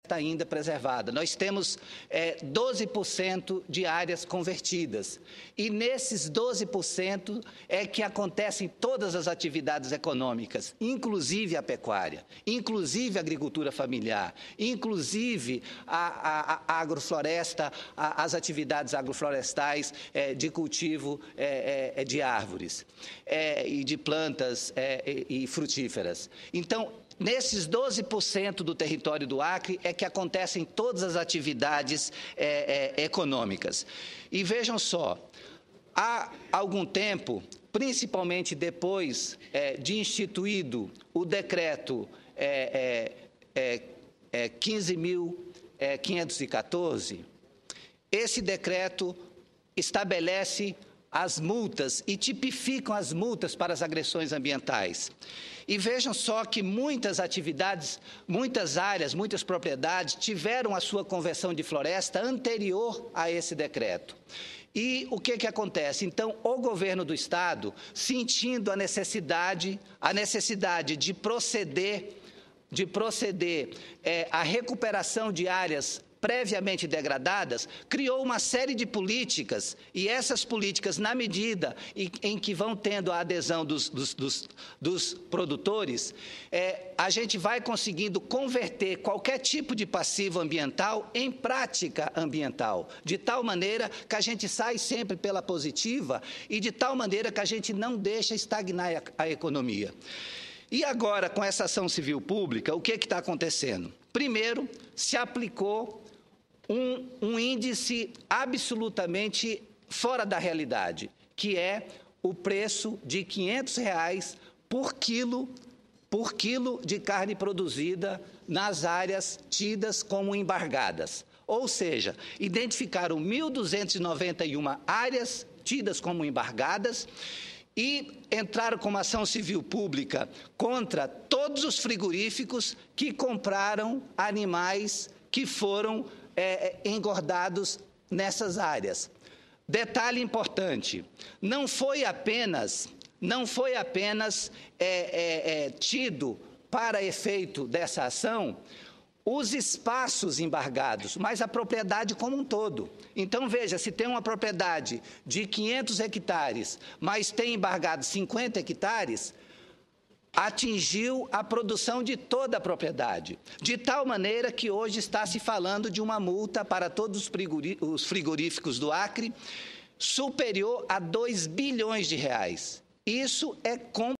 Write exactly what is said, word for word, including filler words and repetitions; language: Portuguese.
ainda preservada. Nós temos é, doze por cento de áreas convertidas. E nesses doze por cento é que acontecem todas as atividades econômicas, inclusive a pecuária, inclusive a agricultura familiar, inclusive a, a, a agrofloresta, a, as atividades agroflorestais é, de cultivo é, é, de árvores é, e de plantas é, e, e frutíferas. Então, nesses doze por cento do território do Acre é que acontecem todas as atividades é, é, econômicas. E vejam só, há algum tempo, principalmente depois é, de instituído o decreto é, é, é, quinze mil quinhentos e quatorze, esse decreto estabelece as multas e tipificam as multas para as agressões ambientais. E vejam só que muitas atividades, muitas áreas, muitas propriedades tiveram a sua conversão de floresta anterior a esse decreto. E o que que acontece? Então, o governo do Estado, sentindo a necessidade, a necessidade de proceder, de proceder é, à recuperação de áreas previamente degradadas, criou uma série de políticas, e essas políticas, na medida em que vão tendo a adesão dos, dos, dos, dos produtores, é, a gente vai conseguindo converter qualquer tipo de passivo ambiental em prática ambiental, de tal maneira que a gente sai sempre pela positiva e de tal maneira que a gente não deixa estagnar a, a economia. E agora, com essa ação civil pública, o que está acontecendo? Primeiro, se aplicou um, um índice absolutamente fora da realidade, que é o preço de quinhentos reais por quilo, por quilo de carne produzida nas áreas tidas como embargadas. Ou seja, identificaram mil duzentas e noventa e uma áreas tidas como embargadas e entraram com uma ação civil pública contra todos os frigoríficos que compraram animais que foram é, engordados nessas áreas. Detalhe importante, não foi apenas, não foi apenas é, é, é, tido para efeito dessa ação os espaços embargados, mas a propriedade como um todo. Então, veja, se tem uma propriedade de quinhentos hectares, mas tem embargado cinquenta hectares, atingiu a produção de toda a propriedade, de tal maneira que hoje está se falando de uma multa para todos os frigoríficos do Acre superior a dois bilhões de reais. Isso é